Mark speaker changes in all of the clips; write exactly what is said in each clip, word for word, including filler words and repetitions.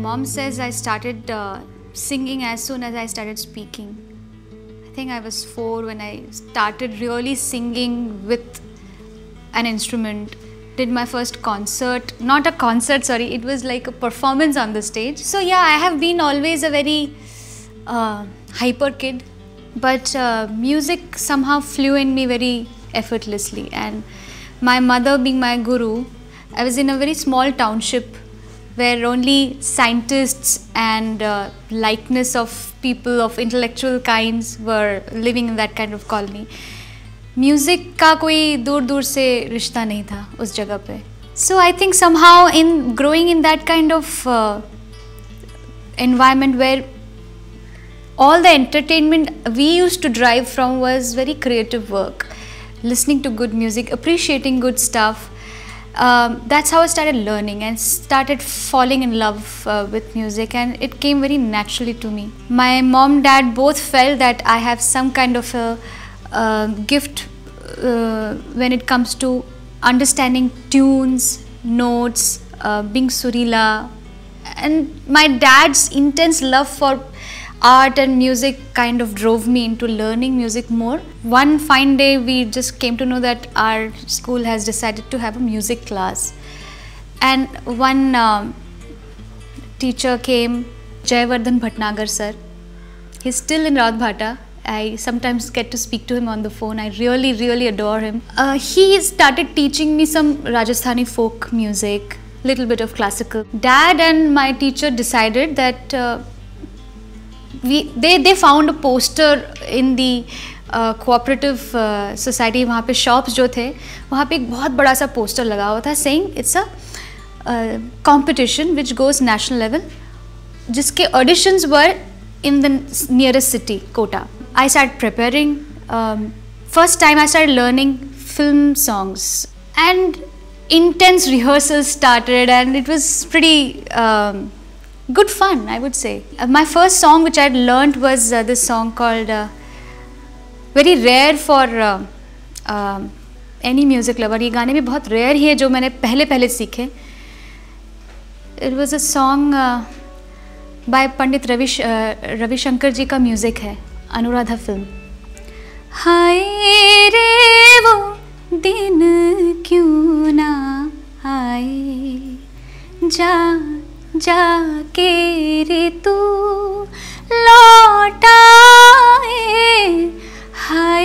Speaker 1: mom says I started uh, singing as soon as I started speaking. I think I was four when I started really singing with an instrument. Did my first concert, not a concert, sorry, it was like a performance on the stage. So yeah, I have been always a very uh, hyper kid, but uh, music somehow flew in me very effortlessly. And my mother being my guru, I was in a very small township where only scientists and uh, likeness of people of intellectual kinds were living in that kind of colony. Music का कोई दूर दूर से रिश्ता नहीं था उस जगह पे. So I think somehow in growing in that kind of uh, environment where all the entertainment we used to drive from was very creative work, listening to good music, appreciating good stuff. Um, that's how I started learning and started falling in love uh, with music, and it came very naturally to me. My mom, dad both felt that I have some kind of a uh, gift uh, when it comes to understanding tunes, notes, uh, being surila, and my dad's intense love for art and music kind of drove me into learning music more. One fine day we just came to know that our school has decided to have a music class, and one um, teacher came, Jayavardhan Bhatnagar sir. He's still in Rautbhata. I sometimes get to speak to him on the phone. I really really adore him. Uh, he started teaching me some Rajasthani folk music, little bit of classical. Dad and my teacher decided that uh, We, they they found a poster in the uh, cooperative uh, society. वहाँ पे shops जो थे वहाँ पे एक बहुत बड़ा सा poster लगा हुआ था saying it's a uh, competition which goes national level, जिसके auditions were in the nearest city, Kota. I started preparing. Um, first time I started learning film songs, and intense rehearsals started, and it was pretty um, good fun, I would say. Uh, my first song which I had learnt was uh, this song called, uh, very rare for uh, uh, any music lover. ये गाने भी बहुत rare ही है जो मैंने पहले पहले सीखे. It was a song uh, by Pandit Ravi uh, Ravishankar जी का म्यूजिक है, अनुराधा फिल्म. हाय रे वो दिन क्यों ना आए, जा जाके रे तू लौट आए, हाय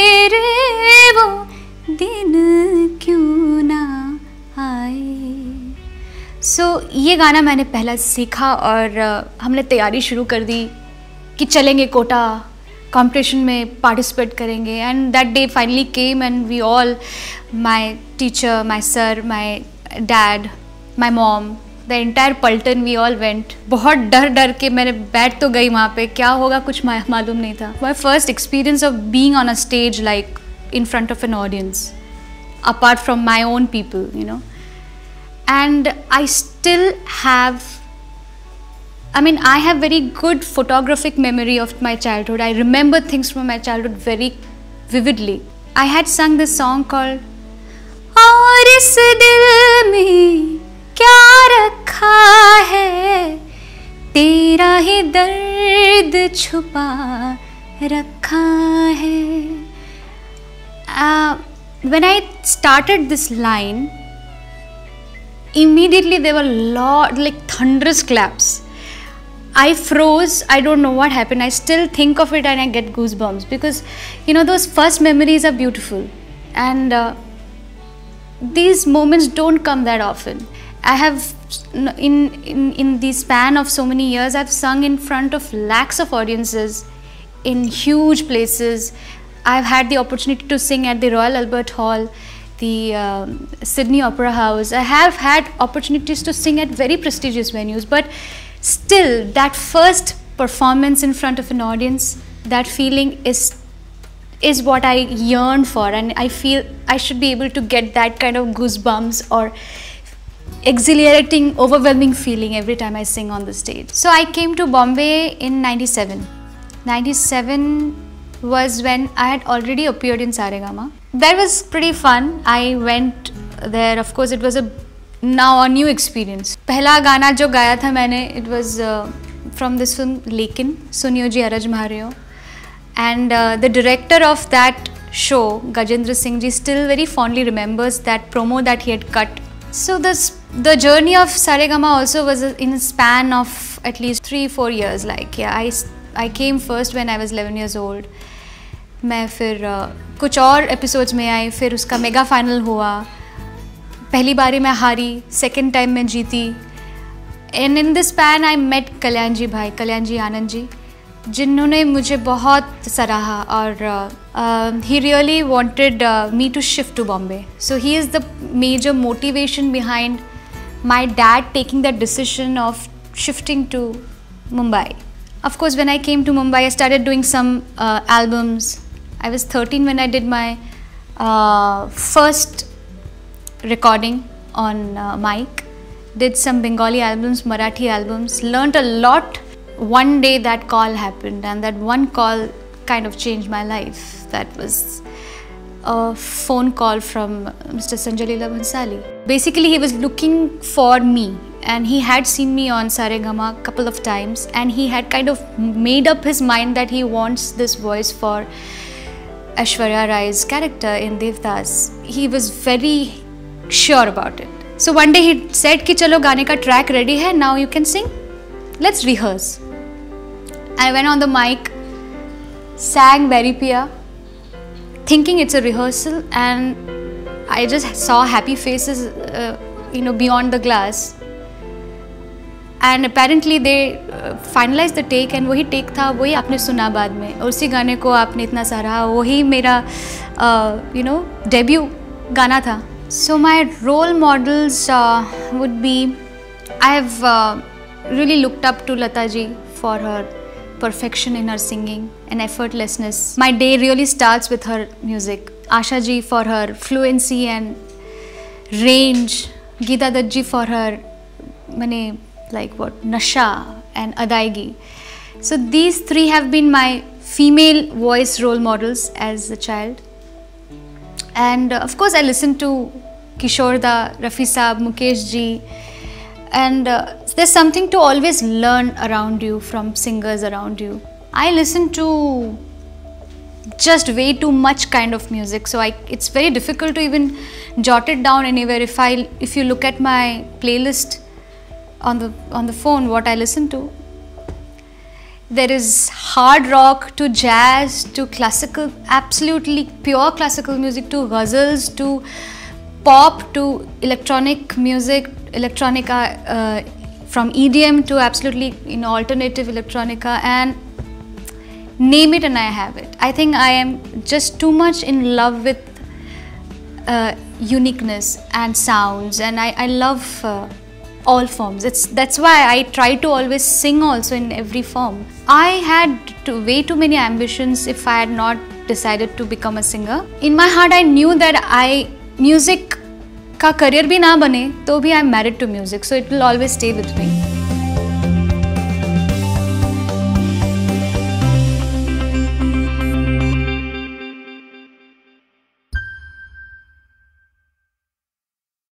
Speaker 1: रे वो दिन क्यों ना आए. सो so, ये गाना मैंने पहला सीखा और uh, हमने तैयारी शुरू कर दी कि चलेंगे कोटा, कंपटीशन में पार्टिसिपेट करेंगे. And that day finally came and we all, my teacher, my sir, my dad, my mom, the entire पल्टन, वी ऑल वेंट. बहुत डर डर के मैंने बैठ तो गई वहाँ पे, क्या होगा कुछ मालूम नहीं था. My first experience of being on a stage like in front of an audience apart from my own people, you know. And I still have, I mean, I have very good photographic memory of my childhood. I remember things from my childhood very vividly. I had sung this song called और इस दिल में क्या रखा है, तेरा ही दर्द छुपा रखा है. Uh, when I started this line, immediately there were lot like thunderous claps. I froze. I don't know what happened. I still think of it and I get goosebumps because, you know, those first memories are beautiful, and uh, these moments don't come that often. I have, in, in in the span of so many years, I've sung in front of lakhs of audiences in huge places. I've had the opportunity to sing at the Royal Albert Hall, the um, Sydney Opera House. I have had opportunities to sing at very prestigious venues, but still, that first performance in front of an audience, that feeling is is what I yearn for, and I feel I should be able to get that kind of goosebumps or exhilarating, overwhelming feeling every time I sing on the stage. So I came to Bombay in ninety-seven. ninety-seven was when I had already appeared in Saregama. That was pretty fun. I went there, of course it was a now a new experience. पहला गाना जो गाया था मैंने, it was uh, from this film लेकिन, सुनियो जी अरज म्हारियो, and uh, the director of that show, Gajendra Singh ji, still very fondly remembers that promo that he had cut. So this the journey of Saregama also was in a span of at least three four years. Like yeah, I I came first when I was eleven years old. मैं फिर uh, कुछ और episodes में आई, फिर उसका mega final हुआ, पहली बारी मैं हारी, सेकेंड टाइम मैं जीती. And in this span I met Kalyan ji भाई, कल्याण जी आनंद जी, जिन्होंने मुझे बहुत सराहा और he really wanted me to shift to Bombay. So he is the major motivation behind my dad taking that decision of shifting to Mumbai. Of course, when I came to Mumbai, I started doing some uh, albums. I was thirteen when I did my uh, first recording on uh, mic. Did some Bengali albums, Marathi albums. Learned a lot. One day that call happened, and that one call kind of changed my life. That was a phone call from Mister Sanjay Leela Bhansali. Basically, he was looking for me. And he had seen me on Saregama a couple of times, and he had kind of made up his mind that he wants this voice for Aishwarya Rai's character in Devdas. He was very sure about it. So one day he said कि चलो गाने का track ready है, now you can sing, let's rehearse. I went on the mic, sang Very Piya, thinking it's a rehearsal, and I just saw happy faces, uh, you know, beyond the glass. And apparently they finalize the take, and वही take था, वही आपने सुना बाद में, और उसी गाने को आपने इतना सराहा, वही मेरा यू नो डेब्यू गाना था. So my role models would be, I have really looked up to Lata ji for her perfection in her singing and effortlessness. My day really starts with her music. Asha ji for her fluency and range, Geeta Dutt ji for her mane like what nasha and adaigi. So these three have been my female voice role models as a child. And uh, of course I listened to Kishore da, Rafi Saab, Mukesh ji, and uh, there's something to always learn around you from singers around you. I listen to just way too much kind of music, so I, it's very difficult to even jot it down anywhere. If I if you look at my playlist on the on the phone, what I listen to, there is hard rock to jazz to classical, absolutely pure classical music, to ghazals, to pop, to electronic music, electronica, uh, from E D M to absolutely, you know, alternative electronica, and name it and I have it. I think I am just too much in love with uh, uniqueness and sounds, and I, I love uh, all forms. It's that's why I try to always sing also in every form. I had to, way too many ambitions if I had not decided to become a singer. In my heart I knew that I music का career भी ना बने तो भी I am married to music, so it will always stay with me.